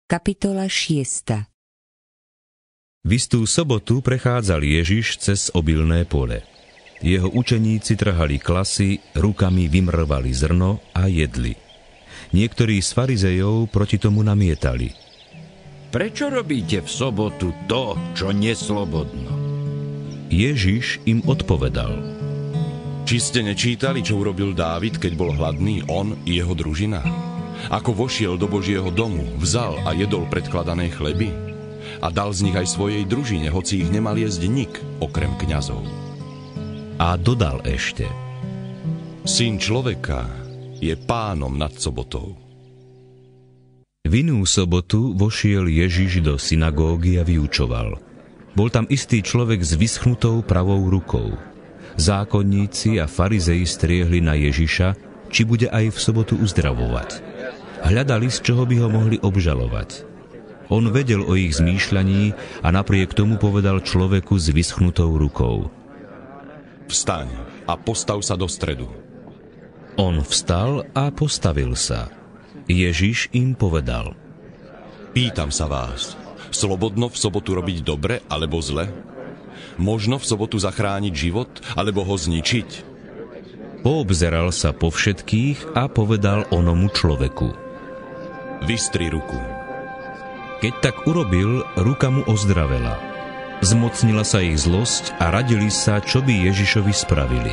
Kapitola 6. V istú sobotu prechádzal Ježiš cez obilné pole. Jeho učeníci trhali klasy, rukami vymrvali zrno a jedli. Niektorí z farizejov proti tomu namietali. Prečo robíte v sobotu to, čo neslobodno? Ježiš im odpovedal. Či ste nečítali, čo urobil Dávid, keď bol hladný, on i jeho družina? Ako vošiel do Božieho domu, vzal a jedol predkladané chleby? A dal z nich aj svojej družine, hoci ich nemal jesť nik, okrem kňazov. A dodal ešte. Syn človeka je pánom nad sobotou. V inú sobotu vošiel Ježiš do synagógy a vyučoval. Bol tam istý človek s vyschnutou pravou rukou. Zákonníci a farizeji striehli na Ježiša, či bude aj v sobotu uzdravovať. Hľadali, z čoho by ho mohli obžalovať. On vedel o ich zmýšľaní a napriek tomu povedal človeku s vyschnutou rukou. Vstaň a postav sa do stredu. On vstal a postavil sa. Ježiš im povedal. Pýtam sa vás, slobodno v sobotu robiť dobre alebo zle? Možno v sobotu zachrániť život alebo ho zničiť? Poobzeral sa po všetkých a povedal onomu človeku. Vystri ruku. Keď tak urobil, ruka mu ozdravela. Zmocnila sa ich zlosť a radili sa, čo by Ježišovi spravili.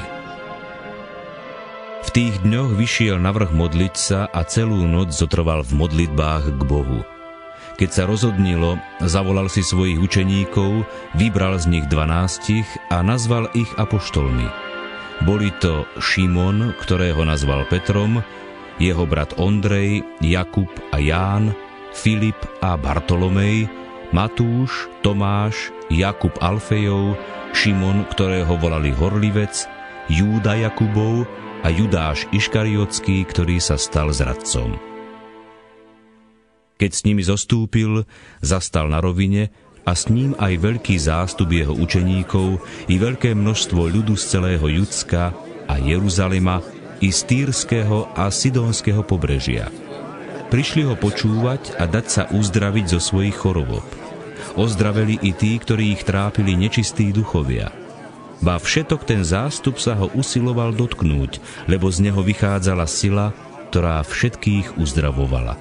V tých dňoch vyšiel navrch modliť sa a celú noc zotrval v modlitbách k Bohu. Keď sa rozhodnilo, zavolal si svojich učeníkov, vybral z nich 12 a nazval ich apoštolmi. Boli to Šimon, ktorého nazval Petrom, jeho brat Ondrej, Jakub a Ján, Filip a Bartolomej, Matúš, Tomáš, Jakub Alfejov, Šimon, ktorého volali Horlivec, Júda Jakubov a Judáš Iškariotský, ktorý sa stal zradcom. Keď s nimi zostúpil, zastal na rovine a s ním aj veľký zástup jeho učeníkov i veľké množstvo ľudu z celého Judska a Jeruzalema i z Týrskeho a Sidónskeho pobrežia. Prišli ho počúvať a dať sa uzdraviť zo svojich chorôb. Ozdraveli i tí, ktorí ich trápili nečistí duchovia. Ba všetok ten zástup sa ho usiloval dotknúť, lebo z neho vychádzala sila, ktorá všetkých uzdravovala.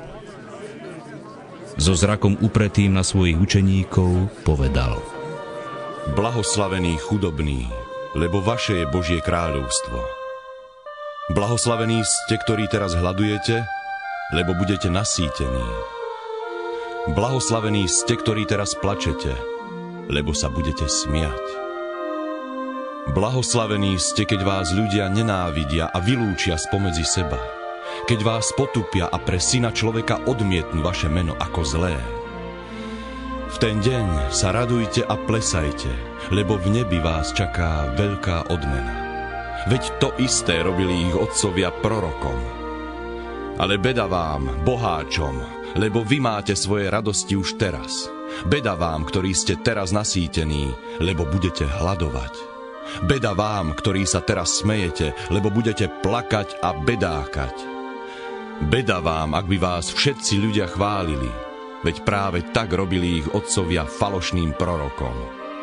So zrakom upretým na svojich učeníkov povedal. Blahoslavení chudobní, lebo vaše je Božie kráľovstvo. Blahoslavení ste, ktorí teraz hladujete, lebo budete nasýtení. Blahoslavení ste, ktorí teraz plačete, lebo sa budete smiať. Blahoslavení ste, keď vás ľudia nenávidia a vylúčia spomedzi seba, keď vás potupia a pre syna človeka odmietnú vaše meno ako zlé. V ten deň sa radujte a plesajte, lebo v nebi vás čaká veľká odmena. Veď to isté robili ich otcovia prorokom. Ale beda vám, boháčom, lebo vy máte svoje radosti už teraz. Beda vám, ktorí ste teraz nasýtení, lebo budete hladovať. Beda vám, ktorí sa teraz smejete, lebo budete plakať a bedákať. Beda vám, ak by vás všetci ľudia chválili, veď práve tak robili ich otcovia falošným prorokom.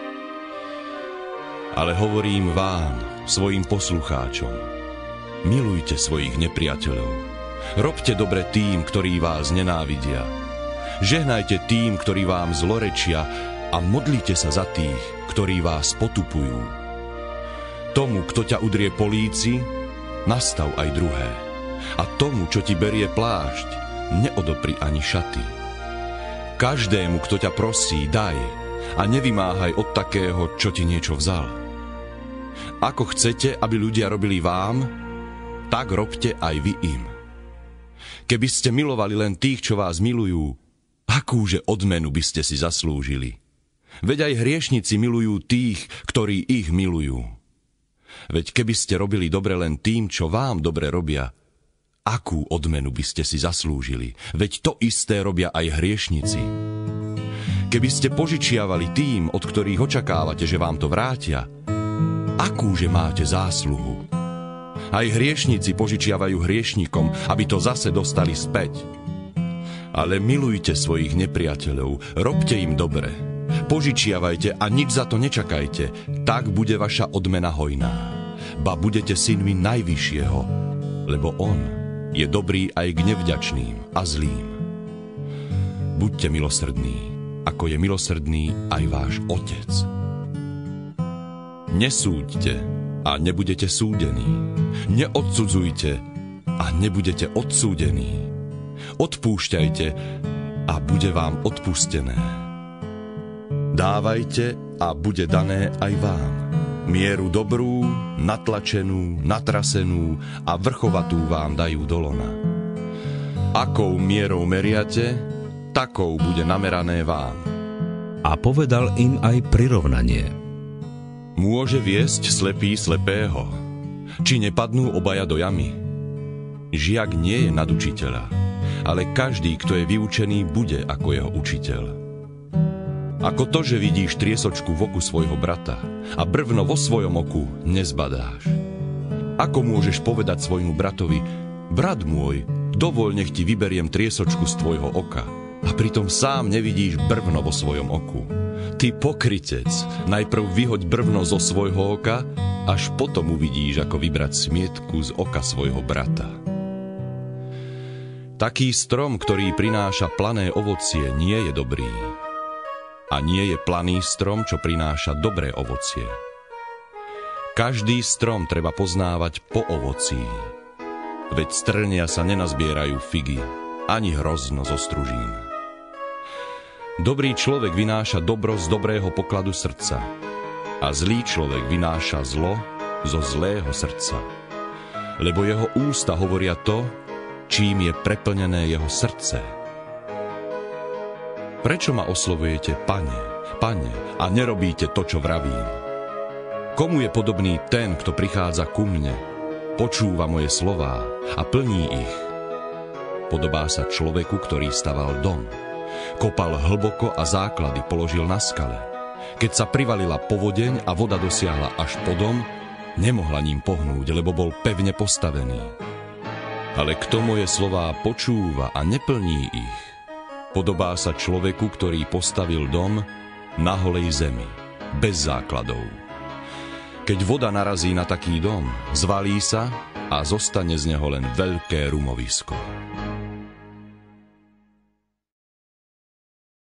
Ale hovorím vám, svojim poslucháčom, milujte svojich nepriateľov. Robte dobre tým, ktorí vás nenávidia. Žehnajte tým, ktorí vám zlorečia a modlite sa za tých, ktorí vás potupujú. Tomu, kto ťa udrie po líci, nastav aj druhé. A tomu, čo ti berie plášť, neodopri ani šaty. Každému, kto ťa prosí, daj a nevymáhaj od takého, čo ti niečo vzal. Ako chcete, aby ľudia robili vám, tak robte aj vy im. Keby ste milovali len tých, čo vás milujú, akúže odmenu by ste si zaslúžili? Veď aj hriešnici milujú tých, ktorí ich milujú. Veď keby ste robili dobre len tým, čo vám dobre robia, akú odmenu by ste si zaslúžili? Veď to isté robia aj hriešnici. Keby ste požičiavali tým, od ktorých očakávate, že vám to vrátia, akúže máte zásluhu? Aj hriešnici požičiavajú hriešnikom, aby to zase dostali späť. Ale milujte svojich nepriateľov, robte im dobre. Požičiavajte a nič za to nečakajte, tak bude vaša odmena hojná. Ba budete synmi Najvyššieho, lebo on je dobrý aj k nevďačným a zlým. Buďte milosrdní, ako je milosrdný aj váš Otec. Nesúďte a nebudete súdení. Neodsudzujte a nebudete odsúdení. Odpúšťajte a bude vám odpustené. Dávajte a bude dané aj vám. Mieru dobrú, natlačenú, natrasenú a vrchovatú vám dajú do lona. Akou mierou meriate, takou bude namerané vám. A povedal im aj prirovnanie. Môže viesť slepý slepého? Či nepadnú obaja do jamy? Žiak nie je nad učiteľa, ale každý, kto je vyučený, bude ako jeho učiteľ. Ako to, že vidíš triesočku v oku svojho brata a brvno vo svojom oku nezbadáš. Ako môžeš povedať svojmu bratovi: brat môj, dovoľ, nech ti vyberiem triesočku z tvojho oka, a pritom sám nevidíš brvno vo svojom oku. Ty pokrytec, najprv vyhoď brvno zo svojho oka, až potom uvidíš, ako vybrať smietku z oka svojho brata. Taký strom, ktorý prináša plané ovocie, nie je dobrý. A nie je planý strom, čo prináša dobré ovocie. Každý strom treba poznávať po ovocí. Veď z trnia sa nenazbierajú figy, ani hrozno zo stružín. Dobrý človek vynáša dobro z dobrého pokladu srdca a zlý človek vynáša zlo zo zlého srdca. Lebo jeho ústa hovoria to, čím je preplnené jeho srdce. Prečo ma oslovujete Pane, Pane, a nerobíte to, čo vravím? Komu je podobný ten, kto prichádza ku mne, počúva moje slová a plní ich? Podobá sa človeku, ktorý staval dom. Kopal hlboko a základy položil na skale. Keď sa privalila povodeň a voda dosiahla až po dom, nemohla ním pohnúť, lebo bol pevne postavený. Ale kto moje slová počúva a neplní ich, podobá sa človeku, ktorý postavil dom na holej zemi, bez základov. Keď voda narazí na taký dom, zvalí sa a zostane z neho len veľké rumovisko.